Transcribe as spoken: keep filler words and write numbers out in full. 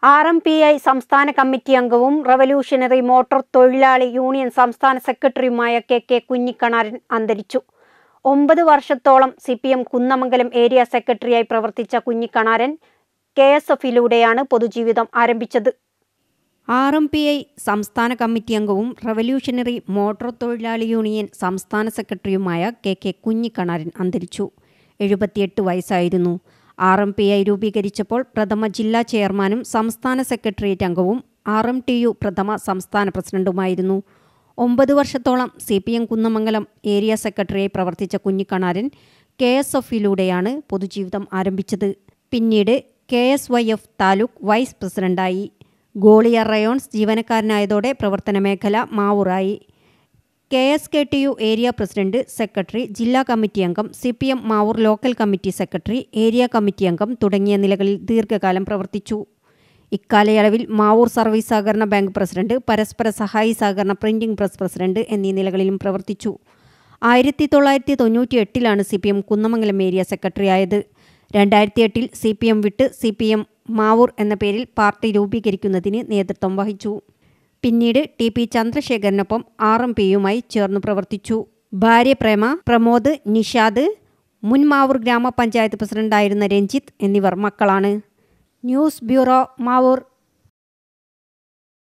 R M P I സംസ്ഥാന committee അംഗവും revolutionary motor തൊഴിലാളി യൂണിയൻ സംസ്ഥാന സെക്രട്ടറിയുമായ കെ കെ കുഞ്ഞിക്കണാരൻ അന്തരിച്ചു. ഒമ്പത് വർഷത്തോളം C P M Kunnamangalam area സെക്രട്ടറിയായി പ്രവർത്തിച്ച കുഞ്ഞിക്കണാരൻ കെ എസ് എഫിലൂടെയാണ് പൊതുജീവിതം ആരംഭിച്ചത്. ആർ എം പി ഐ സംസ്ഥാന കമ്മിറ്റി അംഗവും റവല്യൂഷണറി മോട്ടോർ തൊഴിലാളി യൂണിയൻ സംസ്ഥാന സെക്രട്ടറിയുമായ കെ കെ കുഞ്ഞിക്കണാരൻ അന്തരിച്ചു. എഴുപത്തിയെട്ട് വയസ്സായിരുന്നു. ആർ എം പി ഐ രൂപീകരിച്ചപ്പോൾ പ്രഥമ ജില്ലാ ചെയർമാനും സംസ്ഥാന സെക്രട്ടേറിയറ്റ് അംഗവും ആർ എം ടി യു പ്രഥമ സംസ്ഥാന പ്രസിഡന്റുമായിരുന്നു. ഒമ്പത് വർഷത്തോളം C P M Kunnamangalam area സെക്രട്ടറിയായി പ്രവർത്തിച്ച കുഞ്ഞിക്കണാരൻ കെ എസ് എഫിലൂടെയാണ് പൊതുജീവിതം ആരംഭിച്ചത്. പിന്നീട് K S Y F taluk vice പ്രസിഡന്റായി. ഗോളിയർ റയോൺസ് ജീവനക്കാരനായതോടെ പ്രവർത്തന മേഖല മാവൂറായി. K S K T U area president, secretary, ജില്ലാ കമ്മിറ്റി അംഗം, C P M Mavoor local committee secretary, area committee അംഗം തുടങ്ങിയ നിലകളിൽ ദീർഘകാലം പ്രവർത്തിച്ചു. ഇക്കാലയളവിൽ മാവൂർ സർവീസ് സഹകരണ ബാങ്ക് പ്രസിഡന്റ്, പരസ്പര സഹായി സഹകരണ പ്രിന്റിംഗ് പ്രസ് പ്രസിഡന്റ് എന്നീ നിലകളിലും പ്രവർത്തിച്ചു. ആയിരത്തി തൊള്ളായിരത്തി തൊണ്ണൂറ്റി എട്ടിലാണ് C P M Kunnamangalam area secretary ആയത്. രണ്ടായിരത്തി എട്ടിൽ സി പി എം വിട്ട് സി പി എം മാവൂർ എന്ന പേരിൽ പാർട്ടി രൂപീകരിക്കുന്നതിന് നേതൃത്വം വഹിച്ചു. പിന്നീട് ടി പി ചന്ദ്രശേഖരനൊപ്പം ആർ എം പി യുമായി ചേർന്നു പ്രവർത്തിച്ചു. ഭാര്യ പ്രേമ, പ്രമോദ്, നിഷാദ്, മുൻ മാവൂർ ഗ്രാമപഞ്ചായത്ത് പ്രസിഡന്റായിരുന്ന രഞ്ജിത്ത് എന്നിവർ മക്കളാണ്. News bureau, Mavoor.